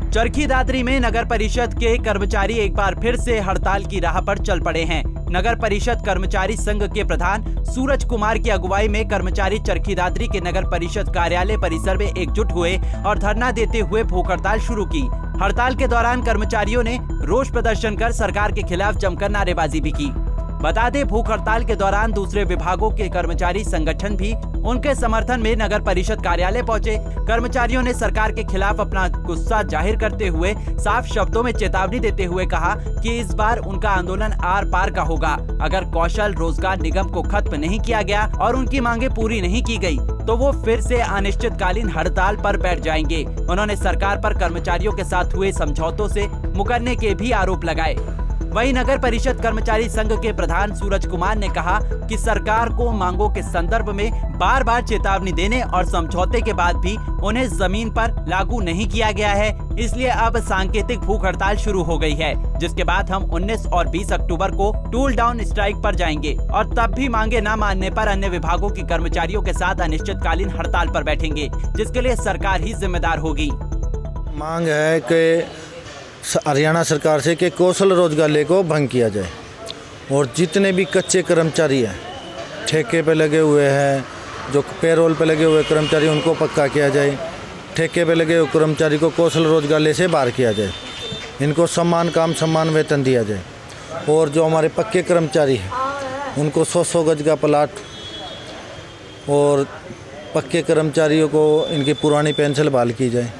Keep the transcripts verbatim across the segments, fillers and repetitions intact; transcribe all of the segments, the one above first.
चरखी दादरी में नगर परिषद के कर्मचारी एक बार फिर से हड़ताल की राह पर चल पड़े हैं। नगर परिषद कर्मचारी संघ के प्रधान सूरज कुमार की अगुवाई में कर्मचारी चरखी दादरी के नगर परिषद कार्यालय परिसर में एकजुट हुए और धरना देते हुए भूख हड़ताल शुरू की। हड़ताल के दौरान कर्मचारियों ने रोष प्रदर्शन कर सरकार के खिलाफ जमकर नारेबाजी भी की। बता दें, भूख हड़ताल के दौरान दूसरे विभागों के कर्मचारी संगठन भी उनके समर्थन में नगर परिषद कार्यालय पहुंचे। कर्मचारियों ने सरकार के खिलाफ अपना गुस्सा जाहिर करते हुए साफ शब्दों में चेतावनी देते हुए कहा कि इस बार उनका आंदोलन आर पार का होगा। अगर कौशल रोजगार निगम को खत्म नहीं किया गया और उनकी मांगे पूरी नहीं की गई तो वो फिर से अनिश्चितकालीन हड़ताल पर बैठ जाएंगे। उन्होंने सरकार पर कर्मचारियों के साथ हुए समझौतों से मुकरने के भी आरोप लगाए। वहीं नगर परिषद कर्मचारी संघ के प्रधान सूरज कुमार ने कहा कि सरकार को मांगों के संदर्भ में बार बार चेतावनी देने और समझौते के बाद भी उन्हें जमीन पर लागू नहीं किया गया है, इसलिए अब सांकेतिक भूख हड़ताल शुरू हो गई है, जिसके बाद हम उन्नीस और बीस अक्टूबर को टूल डाउन स्ट्राइक पर जाएंगे और तब भी मांगे न मानने पर अन्य विभागों के कर्मचारियों के साथ अनिश्चितकालीन हड़ताल पर बैठेंगे, जिसके लिए सरकार ही जिम्मेदार होगी। मांग है कि हरियाणा सरकार से कि कौशल रोजगार को भंग किया जाए और जितने भी कच्चे कर्मचारी हैं, ठेके पे लगे हुए हैं, जो पेरोल पे लगे हुए कर्मचारी उनको पक्का किया जाए। ठेके पे लगे हुए कर्मचारी को कौशल रोजगार से बाहर किया जाए। इनको सम्मान काम सम्मान वेतन दिया जाए। और जो हमारे पक्के कर्मचारी हैं उनको सौ सौ गज का प्लाट और पक्के कर्मचारियों को इनकी पुरानी पेंशन बहाल की जाए।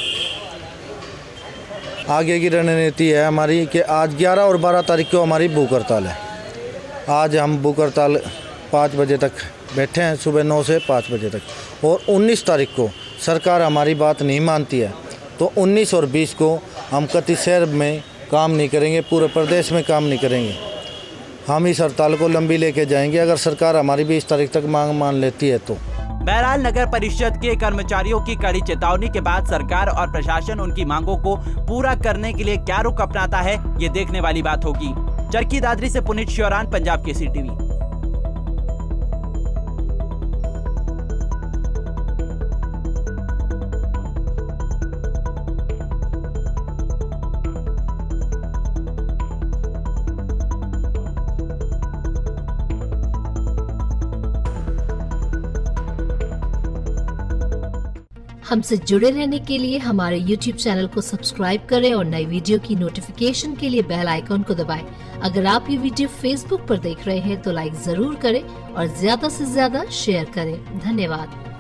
आगे की रणनीति है हमारी कि आज ग्यारह और बारह तारीख को हमारी भूख हड़ताल है। आज हम भूख हड़ताल पाँच बजे तक बैठे हैं, सुबह नौ से पाँच बजे तक। और उन्नीस तारीख को सरकार हमारी बात नहीं मानती है तो उन्नीस और बीस को हम कति शहर में काम नहीं करेंगे, पूरे प्रदेश में काम नहीं करेंगे। हम इस हड़ताल को लंबी लेके जाएंगे अगर सरकार हमारी बीस तारीख तक मांग मान लेती है तो। बहरहाल नगर परिषद के कर्मचारियों की कड़ी चेतावनी के बाद सरकार और प्रशासन उनकी मांगों को पूरा करने के लिए क्या रुख अपनाता है, ये देखने वाली बात होगी। चरखी दादरी से पुनीत श्योरान, पंजाब केसरी टीवी। हमसे जुड़े रहने के लिए हमारे यूट्यूब चैनल को सब्सक्राइब करें और नई वीडियो की नोटिफिकेशन के लिए बेल आइकॉन को दबाएं। अगर आप ये वीडियो फेसबुक पर देख रहे हैं तो लाइक जरूर करें और ज्यादा से ज्यादा शेयर करें। धन्यवाद।